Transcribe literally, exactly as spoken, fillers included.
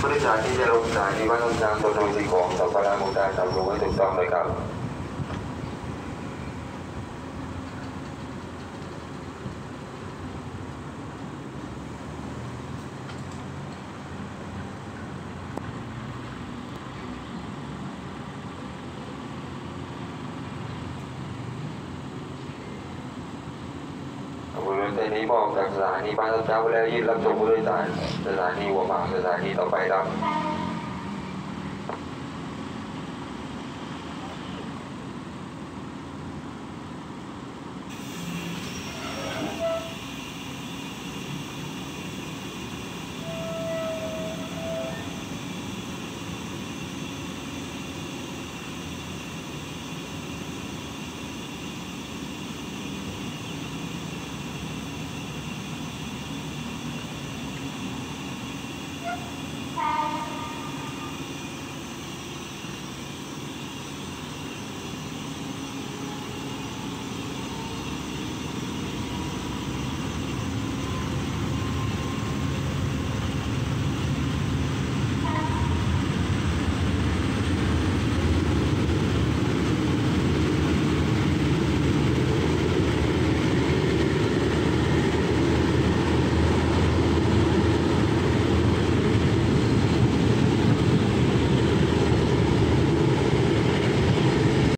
ผู้โดยสารที่จะลงสถานีบ้านต้นช้างตัวโดยสิ่งของสัมภาระมุกดาจับลงให้ถูกต้องเลยครับบริเวณนี้บอกจากสถานีบ้านต้นช้างไปแล้วยืนรับส่งผู้โดยสารสถานีหัวหมากสถานีต่อไปครับ